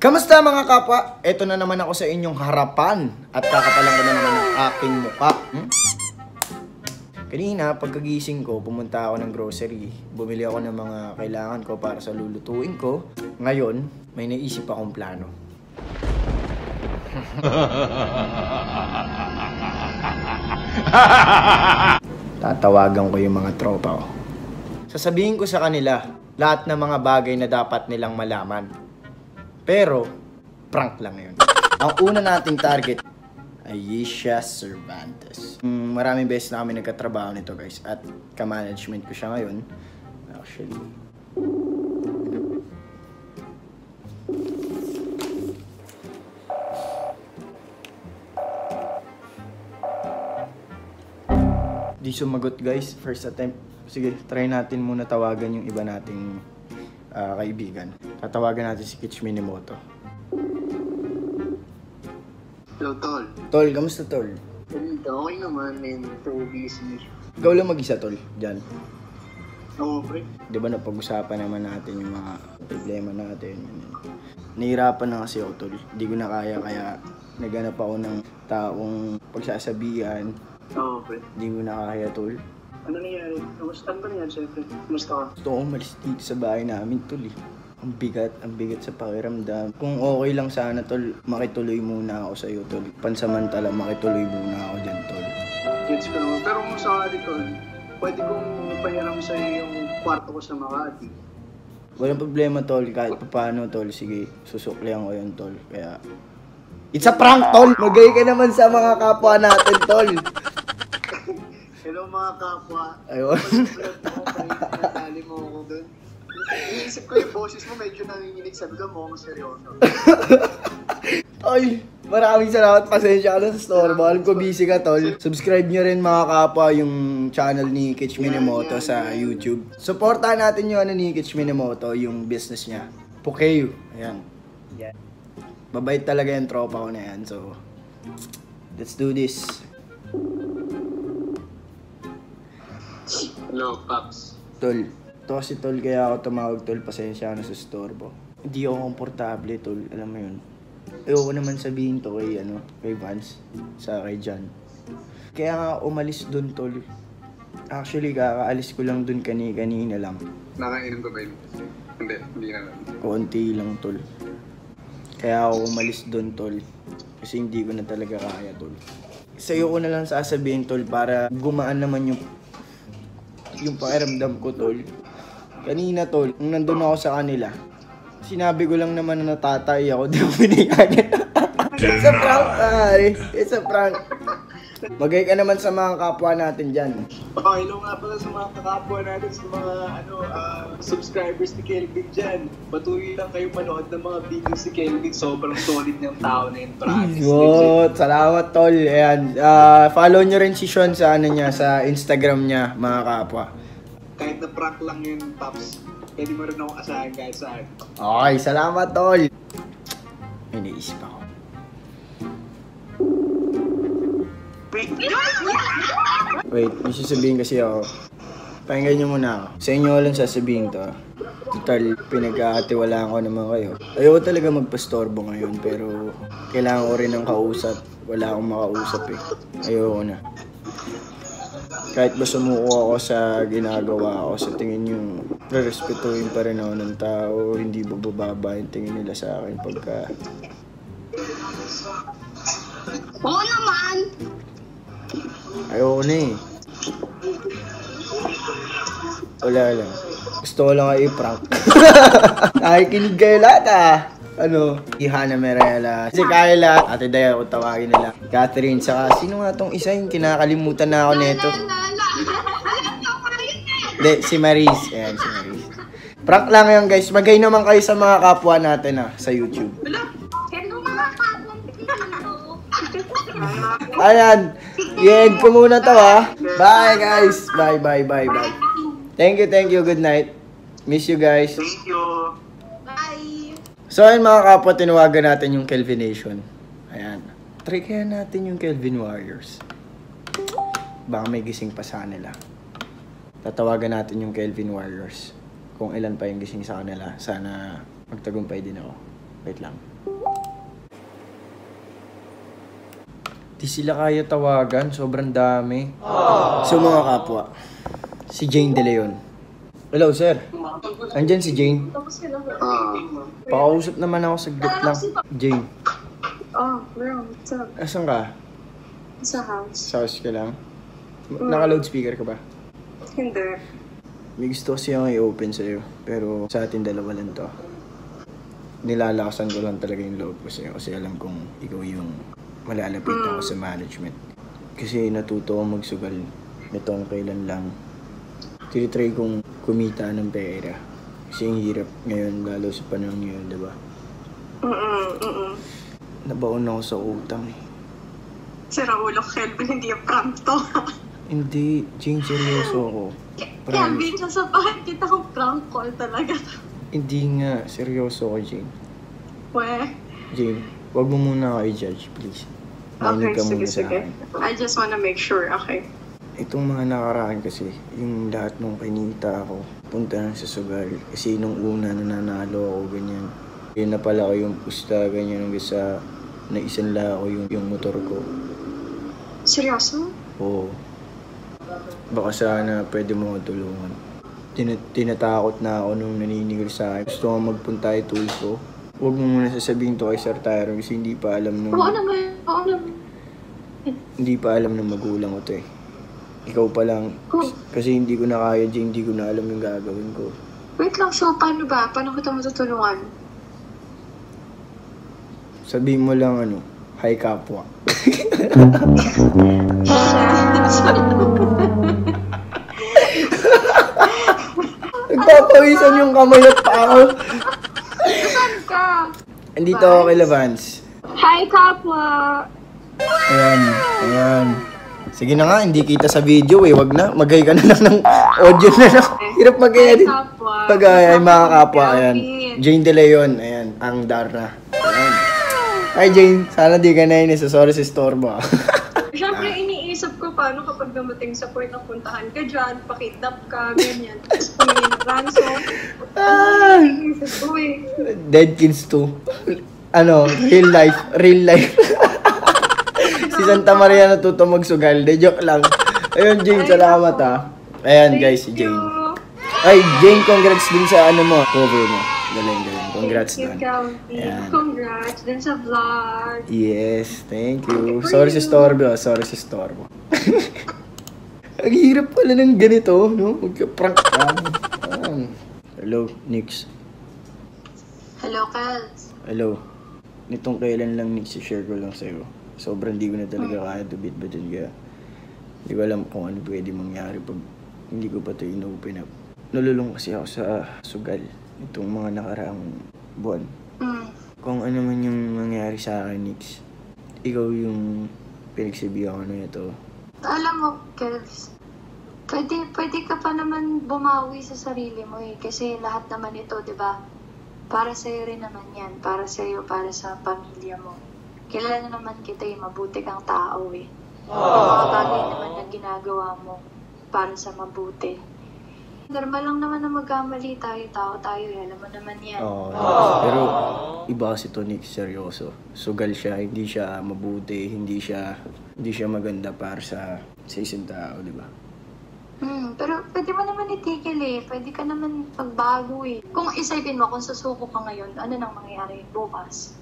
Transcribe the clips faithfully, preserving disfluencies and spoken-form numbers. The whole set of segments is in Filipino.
Kamusta mga kapwa? Ito na naman ako sa inyong harapan at kakapalan ko na naman ang aking mukha. Hmm? Kanina, pagkagising ko, pumunta ako ng grocery. Bumili ako ng mga kailangan ko para sa lulutuin ko. Ngayon, may naisip akong plano. Tatawagan ko yung mga tropa ko. Sasabihin ko sa kanila lahat ng mga bagay na dapat nilang malaman. Pero, prank lang yun. Ang una nating target ay Yesha Cervantes. Mm, maraming beses na kami nagkatrabaho nito guys. At ka-management ko siya ngayon. Actually. Di sumagot guys. First attempt. Sige, try natin muna tawagan yung iba nating uh, kaibigan. Tatawagan natin si Kitch Minimoto. Hello, Tol. Tol, kamusta Tol? Okay naman, man. So busy. Ikaw lang mag-isa Tol, dyan. Oo, pre. Di ba napag-usapan naman natin yung mga problema natin. Nahihirapan na kasi ako Tol. Hindi ko na kaya, kaya naghanap ako ng taong pagsasabihan. Oo, pre. Hindi ko na kaya Tol. Ano nangyari? Kamusta ba nangyari, syempre? Kamusta ka? Gusto ko umalis dito sa bahay namin Tol eh. Ang bigat, ang bigat sa pakiramdam. Kung okay lang sana Tol, makituloy muna ako sa'yo Tol. Pansamantala, makituloy muna ako dyan Tol. Gets ko naman. Pero kung sakali, Tol, pwede kong pahiram sa'yo yung kwarto ko sa Makati. Walang problema Tol, kahit paano Tol, sige, susuklihan ko yun Tol. Kaya, it's a prank Tol! Magay ka naman sa mga kapwa natin Tol. Hello mga kapwa. Ayun. Natali mo ako dun. Iniisip ko yung boses mo medyo nanginginig. Sabi ko mo, seryoso. Tol, maraming salamat. Pasensya ka na sa store. Alam ko busy ka Tol. Subscribe nyo rin mga kapwa yung channel ni Kitch Minimoto sa YouTube. Supportahan natin yung ano ni Kitch Minimoto, yung business niya. Pukeyo. Ayan. Mabait talaga yung tropa ko na yan. So, let's do this. Hello, Paps. Tol, ito kasi Tol, kaya ako tumawag Tol, pasensya na sa storbo. Hindi ako komportable Tol, alam mo yun. Ayoko naman sabihin to kay, ano, kay Vance, sa kay John. Kaya nga umalis dun Tol. Actually, kakaalis ko lang dun kani-kanina lang. Nakainom ka ba yun? Hindi, hindi naman. Konti lang Tol. Kaya ako umalis dun Tol. Kasi hindi ko na talaga kaya Tol. Sa'yo ko na lang sasabihin Tol, para gumaan naman yung yung pakiramdam ko Tol. Kanina Tol, nung nandun ako sa kanila, sinabi ko lang naman na natatay ako, di ko binigyan. It's a prank, ay. It's a prank. Magay ka naman sa mga kapwa natin dyan. Oh, hello nga pala sa mga kakapwa natin, sa mga ano, uh, subscribers ni Kelvin dyan. Patuloy lang kayo manood ng mga videos ni Kelvin. Sobrang solid niyang tao na yun, promise. Good. Salamat Tol. Ayan. Uh, follow nyo rin si Sean sa ano niya, sa Instagram niya, mga kapwa. Kahit na prank lang yun, Paps, pwede mo rin ako asahan kahit saan. Okay, salamat Tol. May naisip ako. Wait, may sasabihin kasi ako. Pakinggan nyo muna ako. Sa inyo lang sasabihin to. Total, pinag-aatiwalaan ko naman kayo. Ayoko talaga magpastorbo ngayon, pero kailangan ko rin ng kausap. Wala akong makausap eh. Ayoko na. Kahit ba sumuko ako sa ginagawa ko, sa tingin nyo, re-respetuhin pa rin ako ng tao. Hindi bababa yung tingin nila sa akin pagka... Oo naman! Ayoko na eh. Wala lang. Gusto ko lang ay i-prank. Nakikinig kayo lahat ah. Ano? Si Hannah Merela, si Kyla, Ate Daya kung tawagin nila. Catherine, saka sino nga tong isa yung kinakalimutan na ako neto? Hindi, si Maris. Ayan, si Maris. Prank lang yun guys. Magay naman kayo sa mga kapwa natin ah, sa YouTube. Hello mga kapwa. Ayan. I-end ko muna to ha. Bye guys. Bye, bye, bye, bye. Thank you, thank you. Good night. Miss you guys. Thank you. Bye! So ayun mga kapwa, tinawagan natin yung Kelvination. Ayan. Try kaya natin yung Kelvin Warriors. Baka may gising pa sa kanila. Tatawagan natin yung Kelvin Warriors. Kung ilan pa yung gising sa kanila. Sana magtagumpay din ako. Wait lang. Di sila kaya tawagan, sobrang dami. So mga kapwa, si Jane De Leon. Hello, sir. Andyan si Jane. Pakausap naman ako saglit lang. Jane, Oh, bro, what's up? asan ka? Sa house? Sa house ka lang? Naka-loudspeaker ka ba? Hindi. May gusto kasi akong i-open sa'yo, pero sa atin dalawa lang to. Nilalakasan ko lang talaga yung loob ko sa'yo kasi alam kong ikaw yung malalapitan ko sa management. Kasi natuto ako magsugal nitong kailan lang. Tinitry kong kumita ng pera. Kasi yung hirap ngayon, lalo sa panahon ngayon, diba? Mm-mm, mm-mm. Nabaon ako sa utang eh. Sira ulo, Kelvin, hindi yung prank to. Hindi, Jane, seryoso ako. Kelvin, sasabahan kita kung prank call talaga. Hindi nga, seryoso ako, Jane. Weh. Jane, wag mo muna ako i-judge, please. Okay, Makinig ka sige, muna sa sige. akin. I just wanna make sure, okay? Itong mga nakaraan kasi, yung lahat nung kinita ako, punta na sa sugal. Kasi nung una, nananalo ako, ganyan. Yun na pala ko yung pusta, ganyan, hanggang sa naisanla ako yung, yung motor ko. Seryoso? Oo. Baka sana pwede mo ako tulungan. Tin tinatakot na ako nung naninigil sa akin. Gusto ko magpunta yung tools ko. Huwag mo muna sasabihin to kay Sir Tyron kasi hindi pa alam nung... Oo naman, oo naman. Hindi pa alam ng magulang ko to eh. Ikaw pa lang. Kasi hindi ko na kaya, Jane, hindi ko na alam yung gagawin ko. Wait lang, so paano ba? Paano kita matutulungan? Sabihin mo lang ano, hi kapwa. Nagpapawisan yung kamay at pako. Saan ka? Andito ako kay Vance. Hi, kapwa! Ayan, ayan. Sige na nga, hindi kita sa video eh. Wag na, magay ka na lang ng audio na lang. Hirap mag-edit. Pag ay mga kapwa, ayan. Jane De Leon, ayan, ang Darna. Ayan. Hi Jane, sana di ka na inis. Sorry si Storbo. Siyempre, iniisip ko paano kapag dumating sa point na puntahan ka dyan, pakidnap ka, ganyan. Tapos pumingin ng ransom. Ah, Iniisip ko eh. Dead Kids two. Ano, real life, real life. Si Santa Maria natuto magsugal. De joke lang. Ayun Jane, salamat ah. Ayan guys, si Jane. Ay, Jane, congrats din sa ano mo, cover mo. Galing, galing. Congrats Thank you, doon. Kelvin. Ayan. Congrats din sa vlog. Yes, thank you. Sorry si Storbo, ah. Sorry si Storbo. Ang hirap pala ng ganito, no? Magka-prank ka. Ayan. Hello, Nix. Hello, Kels. Hello. Nitong kailan lang, Nix, i-share ko lang sa'yo. Sobrang di ko na talaga kaya to beat ba dun kaya. Hindi ko alam kung ano pwede mangyari pag hindi ko pa ito in-open up. Nalulung kasi ako sa sugal itong mga nakaraang buwan. Mm. Kung ano man yung nangyari sa akin, Nix, ikaw yung pinagsabihan ko na ito. Alam mo, Kels, pwede, pwede ka pa naman bumawi sa sarili mo eh. Kasi lahat naman ito, di ba? Para sa'yo rin naman yan. Para sa'yo, para sa pamilya mo. Kilala naman kita eh, mabuti kang tao eh. Yung mga bagay naman na ginagawa mo para sa mabuti. Normal lang naman na magkamali tayo, tao tayo eh. Alam mo naman yan. Oo. Pero iba kasi to, Nix, seryoso. Sugal siya, hindi siya mabuti, hindi siya hindi siya maganda para sa, sa isang tao, di ba? Hmm, pero pwede mo naman itigil eh. Pwede ka naman pagbago eh. Kung isipin mo, kung susuko ka ngayon, ano nang mangyayari bukas?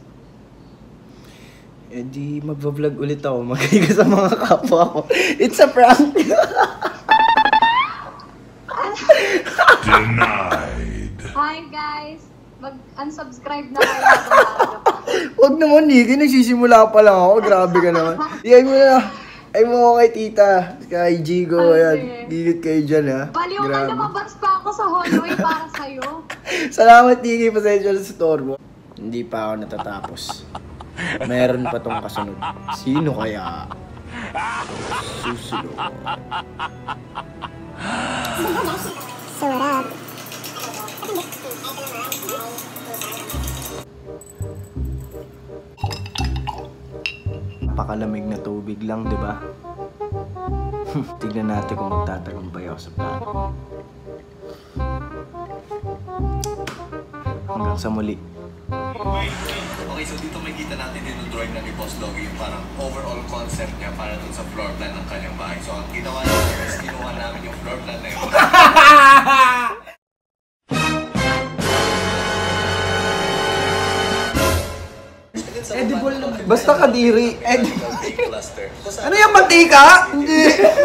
Eh di magva-vlog ulit ako, magay ka sa mga kapwa ko. It's a prank! Denied. Hi guys! Mag-unsubscribe na kayo habang maaga pa. Huwag naman, Nikki. Nagsisimula pa lang ako. Grabe ka naman. Iyay mo na. Ay mo ako kay tita. Kay Jigo. Ayan. Gigit kayo dyan, ha. Baliw ka, lumabas pa ako sa hallway para sa'yo. Salamat, Nikki. Pasensya sa storbo. Hindi pa ako natatapos. Meron pa tong kasunod. Sino kaya? Susunod. Sarap. Napakalamig na tubig lang, di ba? Tignan natin kung magtatagumpay ako sa plano. Hanggang sa muli. Okay, so dito makikita natin din yung drawing na ni Boss Doggy, yung parang overall concept niya para dun sa floor plan ng kanyang bahay. So ang ginawa namin is kinuha namin yung floor plan na yun. Edible naman. Basta kadiri. Edible. Cluster. Ano yung mantika? Hindi.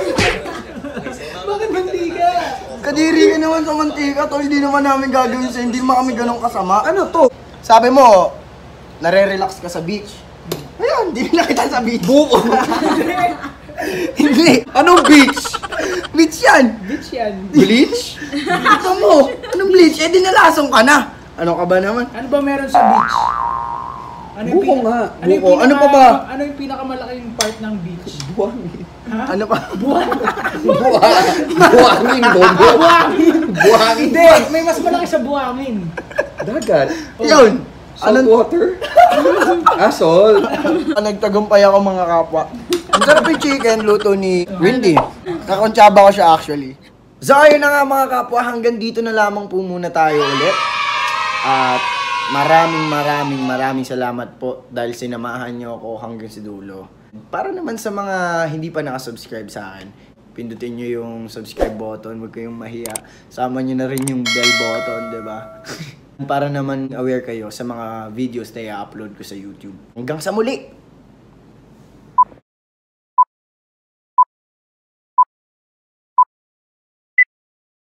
Bakit mantika? Kadiri ka naman sa mantika. To, hindi naman namin gagawin sa hindi naman kami ganun kasama. Ano to? Sabi mo, nare-relax ka sa beach. Ayun, hindi na kita sa beach. Buko. Hindi. Anong beach? Beach yan. Beach yan. Bleach? Ito mo. Anong bleach? Eh, dinalasong ka na. Ano ka ba naman? Ano ba meron sa beach? Ano yung Buko pina- nga. Ano, yung Buko. pinaka- Ano pa ba? Ano yung pinakamalaking part ng beach? Buhangin. Ha? Ano pa? Buwan. Buhangin, bobo. Buhangin. Buhangin. Hindi, may mas malaki sa buhangin. Dagat. Yun. Salt water? ah, salt. Nagtagumpay ako mga kapwa. Ang sarap yung chicken, luto ni Windy. Nakontsaba ko siya actually. So ayun na nga mga kapwa, hanggang dito na lamang po muna tayo ulit. At maraming maraming maraming salamat po dahil sinamahan niyo ako hanggang sa dulo. Para naman sa mga hindi pa nakasubscribe sa akin, pindutin niyo yung subscribe button, huwag kayong mahiya. Sama niyo na rin yung bell button, di ba? Para naman aware kayo sa mga videos na i-upload ko sa YouTube. Hanggang sa muli!